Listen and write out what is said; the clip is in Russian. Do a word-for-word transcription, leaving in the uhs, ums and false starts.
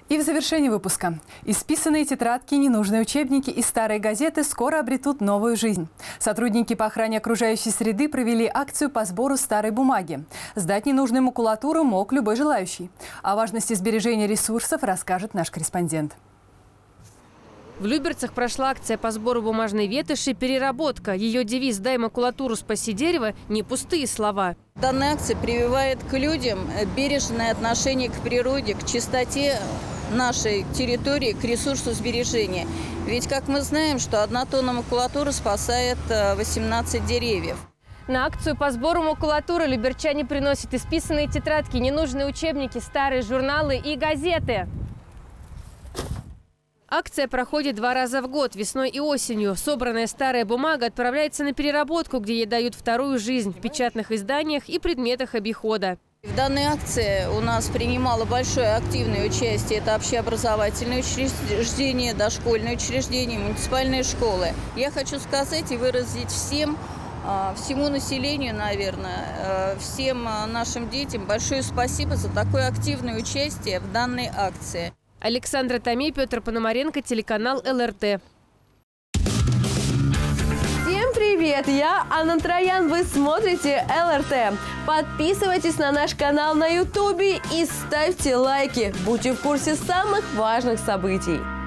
И в завершении выпуска. Исписанные тетрадки, ненужные учебники и старые газеты скоро обретут новую жизнь. Сотрудники по охране окружающей среды провели акцию по сбору старой бумаги. Сдать ненужную макулатуру мог любой желающий. О важности сбережения ресурсов расскажет наш корреспондент. В Люберцах прошла акция по сбору бумажной ветоши «Переработка». Ее девиз «Дай макулатуру, спаси дерево» – не пустые слова. Данная акция прививает к людям бережное отношение к природе, к чистоте нашей территории, к ресурсу сбережения. Ведь, как мы знаем, что одна тонна макулатуры спасает восемнадцать деревьев. На акцию по сбору макулатуры люберчане приносят исписанные тетрадки, ненужные учебники, старые журналы и газеты. Акция проходит два раза в год, весной и осенью. Собранная старая бумага отправляется на переработку, где ей дают вторую жизнь в печатных изданиях и предметах обихода. В данной акции у нас принимало большое активное участие. Это общеобразовательные учреждения, дошкольные учреждения, муниципальные школы. Я хочу сказать и выразить всем, всему населению, наверное, всем нашим детям большое спасибо за такое активное участие в данной акции. Александра Томей, Петр Пономаренко, телеканал эл эр тэ. Всем привет! Я Анна Троян, вы смотрите эл эр тэ. Подписывайтесь на наш канал на ютубе и ставьте лайки. Будьте в курсе самых важных событий.